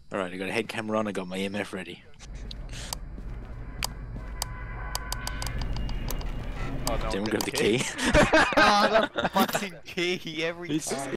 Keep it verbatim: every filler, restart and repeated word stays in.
Alright, I got a head camera on, I got my E M F ready. Oh, no, Then we get got the key. oh, the fucking key every It's- time.